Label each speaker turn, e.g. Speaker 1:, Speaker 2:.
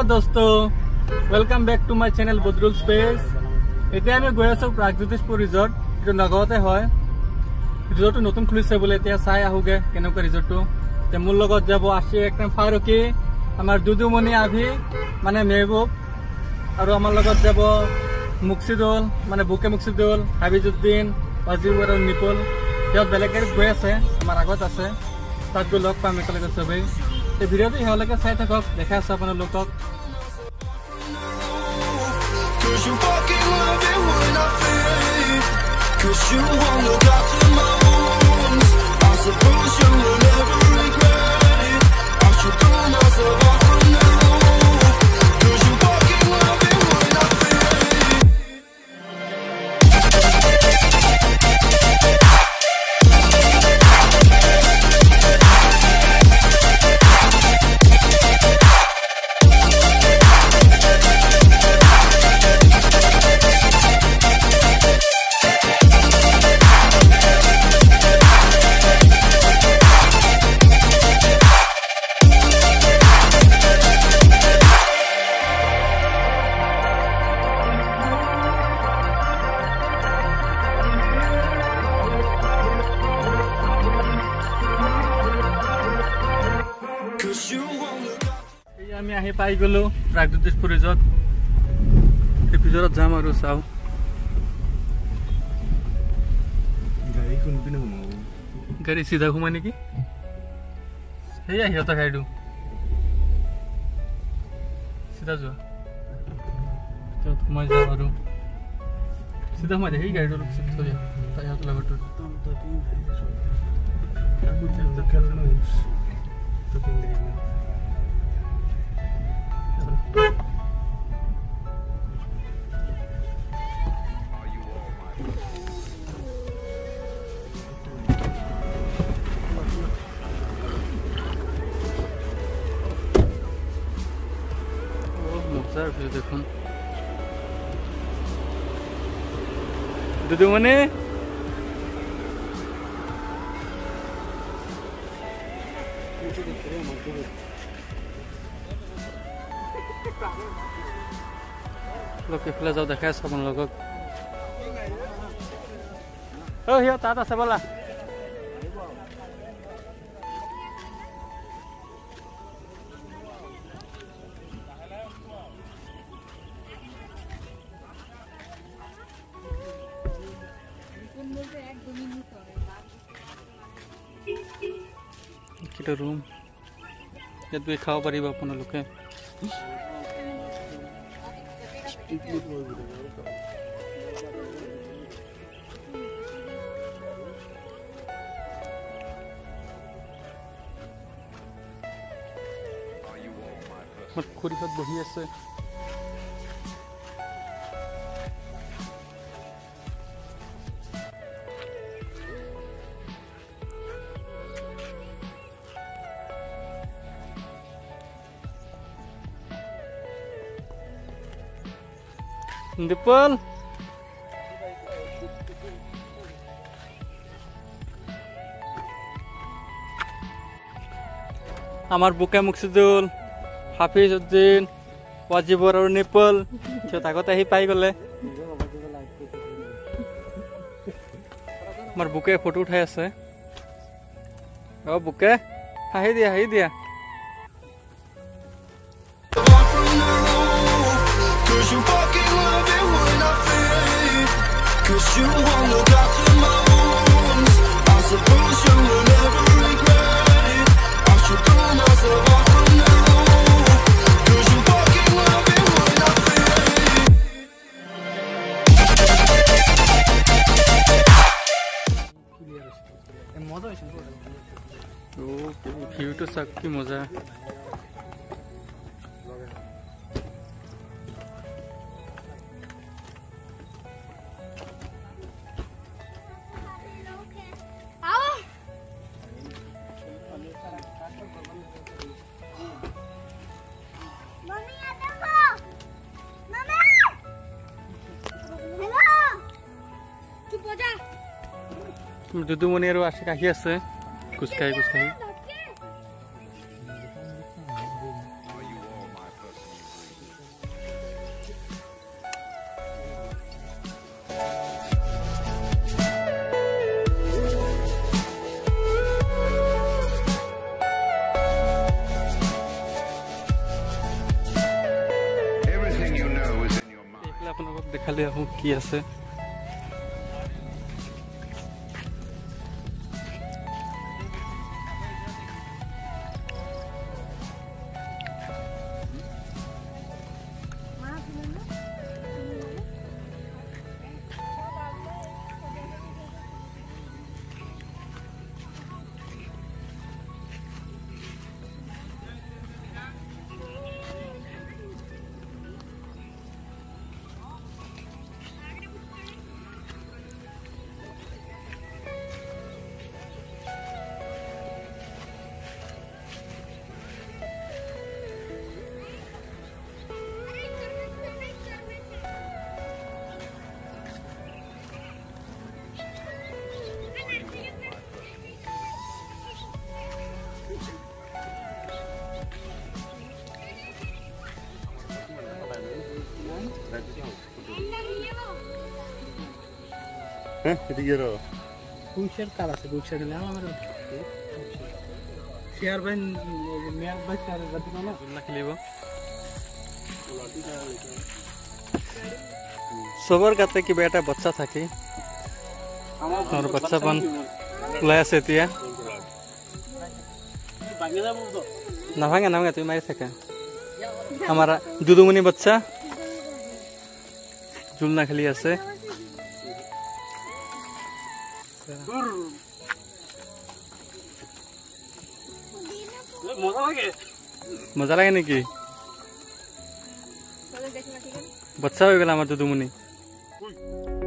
Speaker 1: दोस्तों welcome back to my channel Badrul space এতিয়া আমি গৈ আছো প্ৰাগজ্যোতিষপুৰ ৰিজৰ্ট এটো নগাঁৱতে হয় ৰিজৰ্টটো নতুন খুলিছে বলে এতিয়া চাই আহুগে কেনেকুৱা ৰিজৰ্টটো তে মোৰ লগত যাব আসি একদম ফাৰুকি আমাৰ দুদুমণি আভি মানে মেহবুব আৰু আমাৰ লগত যাব মুকসিদুল মানে বুকে মুকসিদুল হাবিজুদ্দিন ওয়াজিবুৰ আৰু নিপল ইহঁত বেলেগে গৈ আছে আমাৰ আগত আছে তাত গৈ লগ পাম একেলগে সবেই এই ভিডিঅ'টো ইহঁতলৈকে চাই থাকক দেখা আছে আপোনালোকক
Speaker 2: Cause you fucking love it when I fade. Cause you won't look after my wounds. I suppose you will never regret it. I should throw myself off from now. Cause you fucking love it when I fade.
Speaker 1: আমি আহি পাই গলো Pragjyotishpur resort এই ভিতৰত যাম আৰু চাও
Speaker 3: গাড়ী কোনপিনে সোমাব
Speaker 1: গাড়ী সিধা ঘুমা নেকি হেয়া হিয়তা খাইডু সিধা যোৱা তো ঘুমাই যাও আৰু সিধা ঘুমাই হেই গাড়ীটো লুক থৈ দিয়া তাই হাত লগটো দেখুন দুদুমণি লোক এফালে যাও দেখাই আছো আপোনালোকক সিহঁত তাত আছে ব'লা এটা রুম ইয়াত গৈ খাব পাৰিব আপোনালোকে খুৰীহঁত বহি আছে Dipol আমার বুকে মুকসিদুল হাফিজউদ্দিন ওয়াজিবুর আর নিপল সিহঁত আগতে আহি পাই গলে আমার বুকে ফটো উঠাই আছে ও বুকে হাহি দিয়া
Speaker 2: Cause you fucking love it when I fade. Cause you won't look after my wounds. I suppose you will never regret it. I should throw myself off from now. Cause you fucking love it when I fade.
Speaker 1: Oh, view to sak ki maza দুদুমণি আৰু আশিক আহি আছে খোজকাঢ়ি খালি আহোঁ কি আছে।
Speaker 3: এদিকে rho
Speaker 1: পুংশের কার আছে পুংশের দিলে আমার শেয়ার ভাই মেয়ার ভাই শেয়ার রাখতে না না খেলিব সবার কাছে কি বেটা বাচ্চা থাকে আমার বাচ্চা পন ওলাই আছে এতিয়া না ভাঙা না ভাঙা তুমি মারি থাকা আমার দুদুমনি বাচ্চা ঝুলনা খেলি আছে মজা লাগে নাকি বাচ্চা হয়ে গেল আমার দুদুমনি